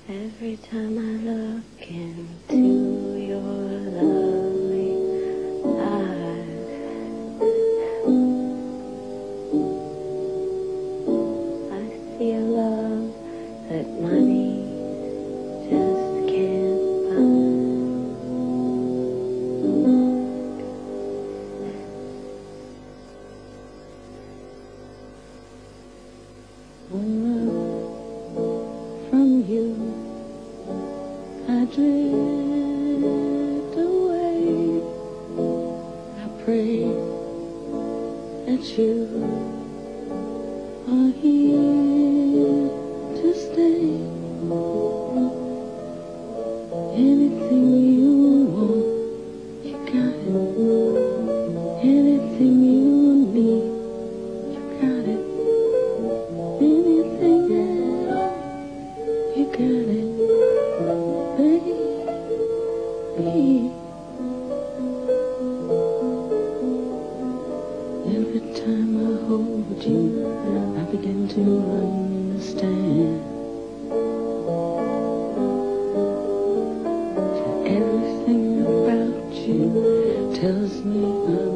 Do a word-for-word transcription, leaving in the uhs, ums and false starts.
Every time I look into your lovely eyes, I see a love that money just can't buy. One love from you, I drift away. I pray that you are here to stay. Anything you want, you got it. Anything you need, you got it. Anything at all, you got it. Baby, every time I hold you, I begin to understand. Everything about you tells me I'm